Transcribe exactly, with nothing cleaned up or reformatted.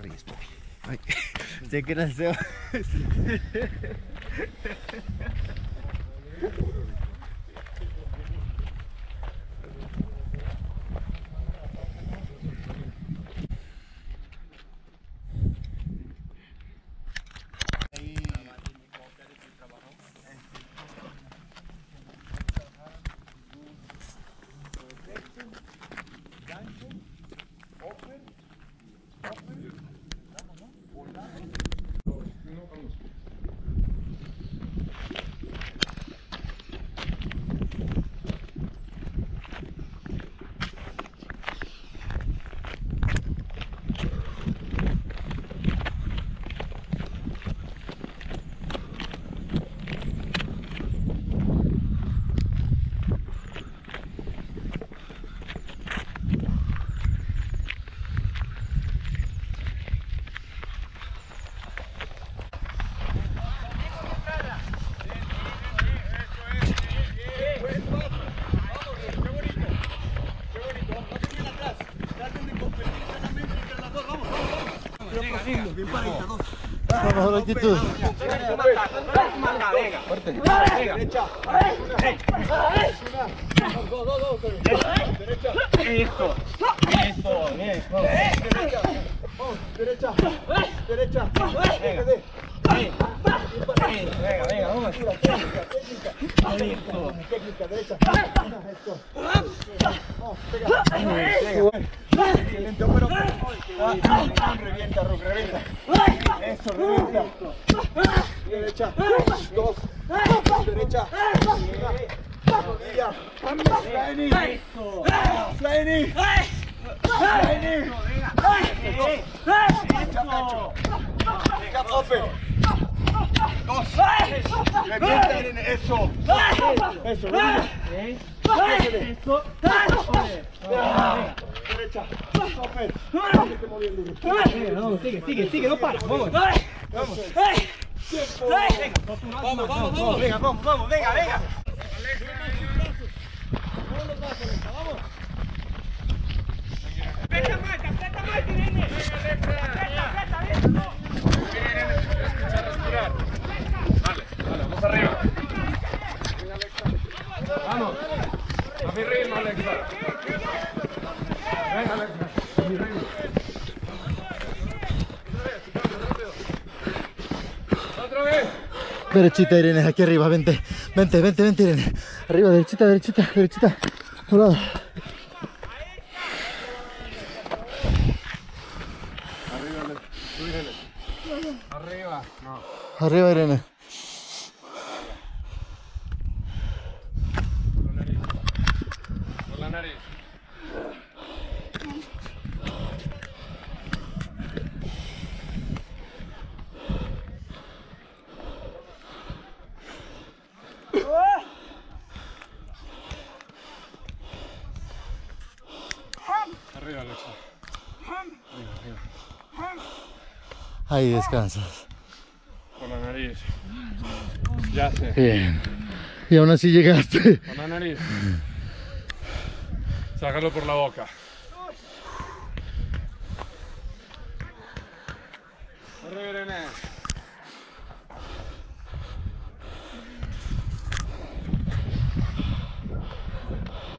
ríes, papi? Ay, sé que no sé. Bien paradita, dos. Vamos, actitud. Manga, venga. Fuerte. Venga. Derecha. Dos, dos, dos. Derecha. Eso. Eso. Bien. Derecha. Derecha. Derecha. Venga. Venga, venga, vamos. Técnica, técnica. Técnica, derecha. Esto. Vamos, pega. Lento, pero revienta, Rook, revienta. Eso, revienta. Derecha. Dos. Derecha. Rodilla. Flying. Flying. Flying. Cap open. Dos. Revienta en eso. Eso, revienta. Eso. Derecha. Open. Vamos, sigue, sigue, sigue, no para. Vamos. Vamos. Vamos, vamos, vamos. Venga, vamos, vamos, venga, venga. Aprieta más, aprieta más, Irene. Aprieta, aprieta, aprieta. Dale, dale, vamos arriba. Vamos. A mi ritmo, Alexa. Venga, Alexa. A mi ritmo. Otra vez. Derechita, Irene, aquí arriba, vente. Vente, vente, vente, Irene. Arriba, derechita, derechita, derechita. A un lado. Arriba, Alexa. Tú, Irene. Arriba. No. Arriba, Irene. Por la nariz. Arriba, Alexa. Arriba, arriba. Ahí descansas. Por la nariz. Ya sé. Bien. Y aún así llegaste. Por la nariz. Sácalo por la boca. Arriba, Irene.